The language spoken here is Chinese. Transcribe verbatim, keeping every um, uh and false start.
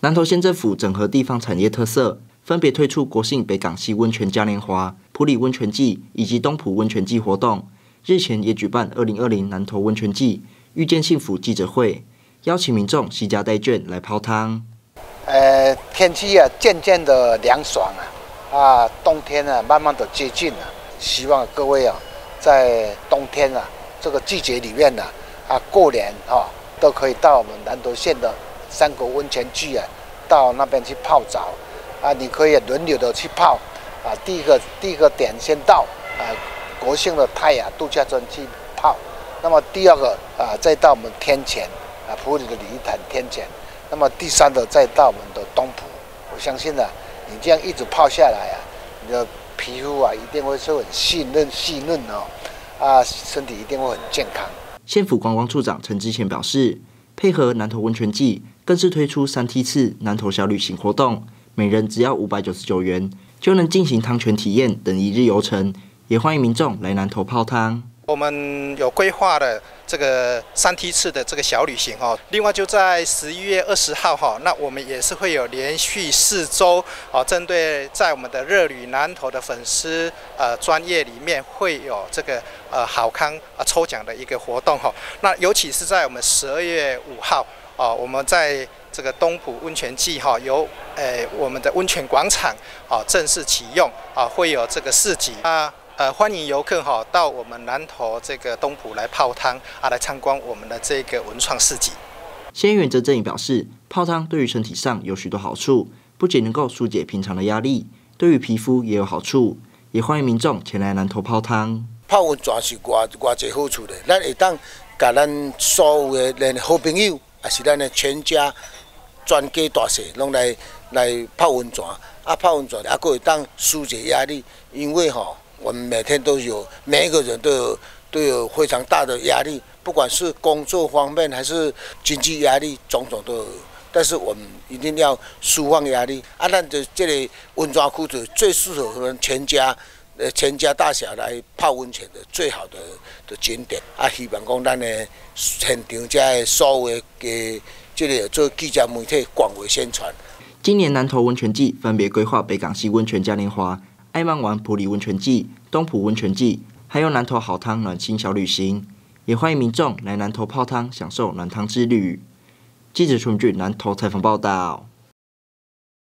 南投县政府整合地方产业特色，分别推出国姓北港溪温泉嘉年华、埔里温泉季以及东埔温泉季活动。日前也举办二零二零南投温泉季遇见幸福记者会，邀请民众携家带眷来泡汤。 呃，天气啊渐渐的凉爽啊，啊，冬天啊慢慢的接近了。希望各位啊，在冬天啊这个季节里面呢、啊，啊过年啊都可以到我们南投县的三国温泉季啊，到那边去泡澡啊，你可以轮流的去泡啊。第一个第一个点先到啊国姓的泰雅度假村去泡，那么第二个啊再到我们天前啊埔里的鲤鱼潭天前，那么第三个再到我们的东埔。我相信呢、啊，你这样一直泡下来啊，你的皮肤啊一定会是很细嫩细嫩哦，啊身体一定会很健康。 县府观光处长陈之前表示，配合南投温泉季，更是推出三梯次南投小旅行活动，每人只要五百九十九元，就能进行汤泉体验等一日游程，也欢迎民众来南投泡汤。 我们有规划的这个三梯次的这个小旅行哦，另外就在十一月二十号哈，那我们也是会有连续四周哦，针对在我们的热旅南投的粉丝呃专业里面会有这个呃好康啊抽奖的一个活动哈。那尤其是在我们十二月五号哦，我们在这个东埔温泉季哈，由呃我们的温泉广场啊正式启用啊，会有这个市集啊。呃，欢迎游客哈到我们南投这个东埔来泡汤啊，来参观我们的这个文创市集。 县议员曾正颖表示，泡汤对于身体上有许多好处，不仅能够疏解平常的压力，对于皮肤也有好处，也欢迎民众前来南投泡汤。 泡温泉是偌偌济好处的，咱会当甲咱所有的咱好朋友，也是咱的全家、全家大小，拢来来泡温泉。啊，泡温泉啊，佫会当疏解压力，因为吼。我们每天都有，每一个人都有都有非常大的压力，不管是工作方面还是经济压力，种种都有。但是我们一定要释放压力啊！咱的这个温泉区就最适合我们全家，呃，全家大小来泡温泉的最好的的景点啊！希望讲咱的现场这的所有的这个做记者媒体广为宣传。 今年南投温泉季分别规划北港溪温泉嘉年华、爱曼湾埔里温泉季、东埔温泉季，还有南投好汤暖心小旅行，也欢迎民众来南投泡汤，享受暖汤之旅。记者陈俊南投采访报道。